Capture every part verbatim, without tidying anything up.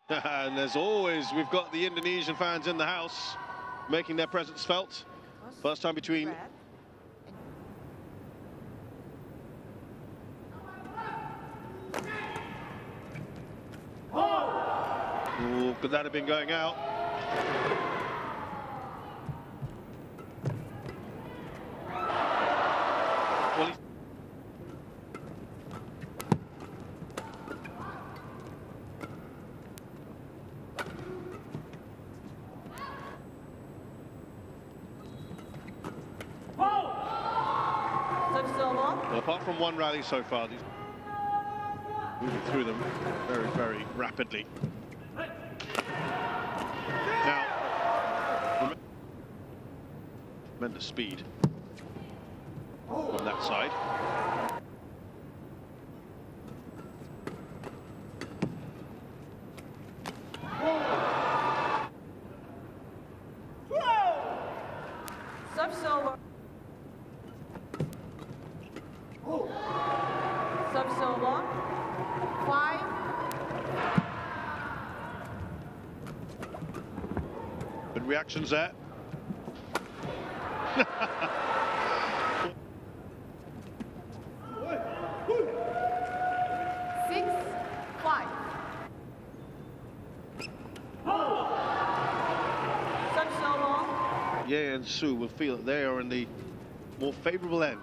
And as always, we've got the Indonesian fans in the house making their presence felt. First time between Ooh, could that have been going out? Well, well, apart from one rally so far, these moving through them very, very rapidly. Now, tremendous speed on that side. Sub-silver. Sub-silver. Five. Good reactions there. Six. Five. Sub-silver. Ye and Su will feel that they are in the more favourable end.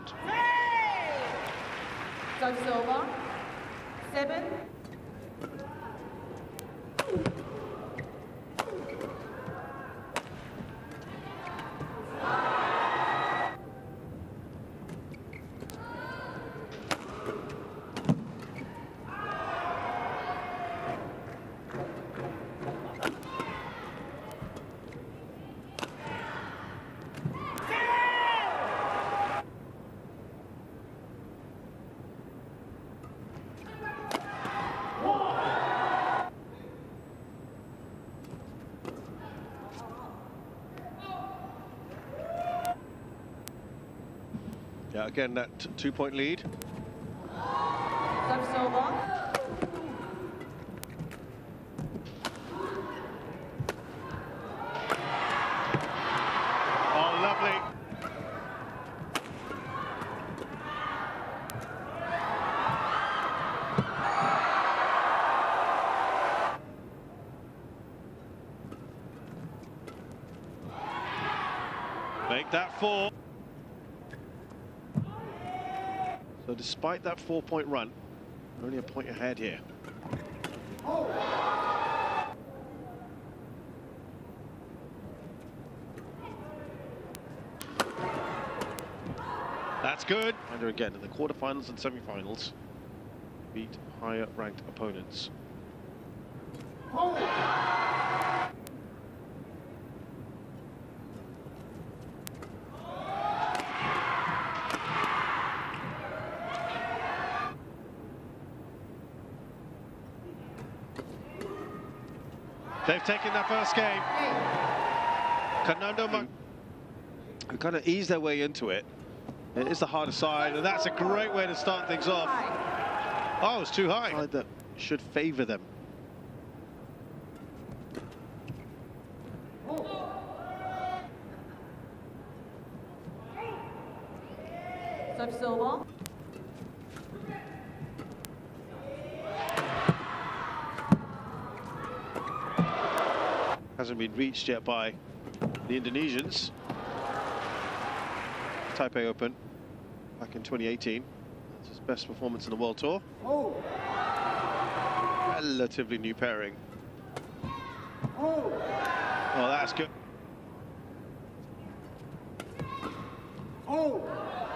Sub-silver. Seven. Yeah, again, that two-point lead. Sub-silver. Oh, lovely. Make that four. So despite that four-point run, only a point ahead here. That's good. And again in the quarterfinals and semifinals, beat higher-ranked opponents. They've taken their first game. Kanando Mang kind of ease their way into it. It is the harder side, and that's a great way to start things off. Oh, it's too high. Side that should favour them. Sub-silver. Hasn't been reached yet by the Indonesians. Taipei Open back in twenty eighteen. That's his best performance in the World Tour. Oh. Relatively new pairing. Oh, oh that's good. Oh.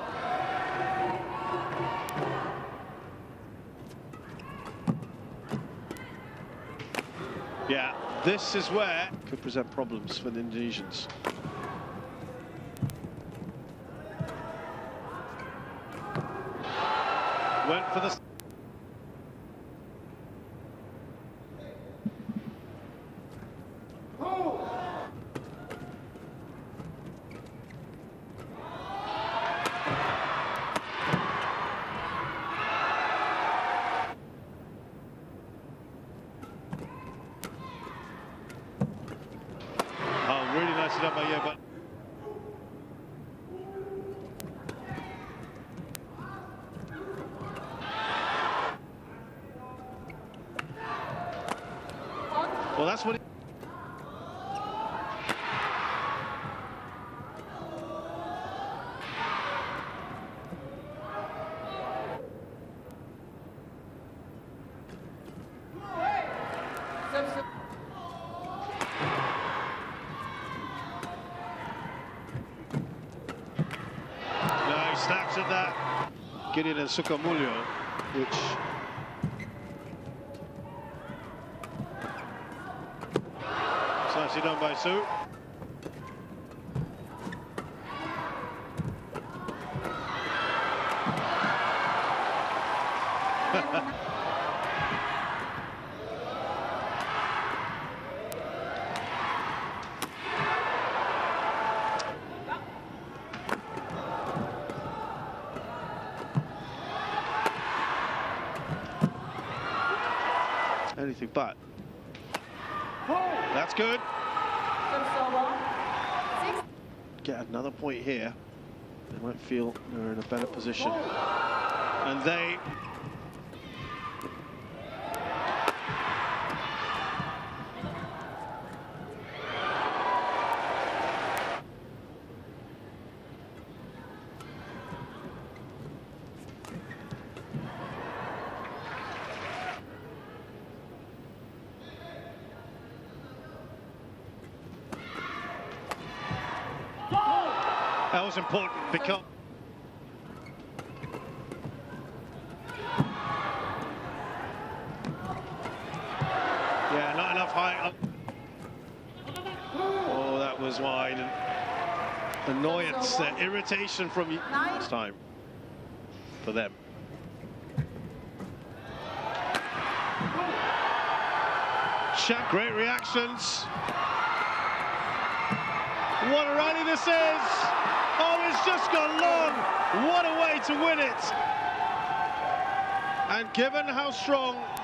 Yeah, this is where it could present problems for the Indonesians. Went for the... nicely done by you, but well, that's what. It... No, he snaps at that. Gideon and Sukamuljo, which. Nicely done by Su. Anything but. That's good. Get another point here. They might feel they're in a better position. And they... That was important because yeah, not enough height. Oh, that was wide. And annoyance, uh, irritation from this time for them. Shaq, great reactions. What a rally this is! Oh, it's just gone long. What a way to win it. And given how strong